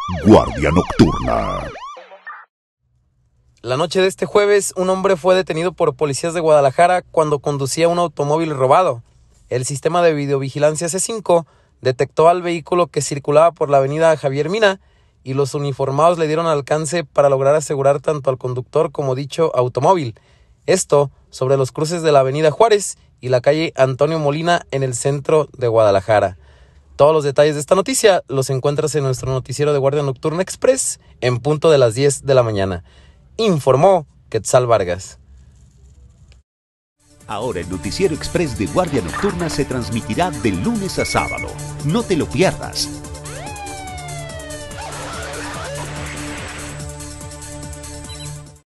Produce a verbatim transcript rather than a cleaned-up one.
Guardia Nocturna. La noche de este jueves, un hombre fue detenido por policías de Guadalajara cuando conducía un automóvil robado. El sistema de videovigilancia C cinco detectó al vehículo que circulaba por la avenida Javier Mina y los uniformados le dieron alcance para lograr asegurar tanto al conductor como dicho automóvil. Esto sobre los cruces de la avenida Juárez y la calle Antonio Molina en el centro de Guadalajara. Todos los detalles de esta noticia los encuentras en nuestro noticiero de Guardia Nocturna Express en punto de las diez de la mañana. Informó Quetzal Vargas. Ahora el noticiero express de Guardia Nocturna se transmitirá de lunes a sábado. No te lo pierdas.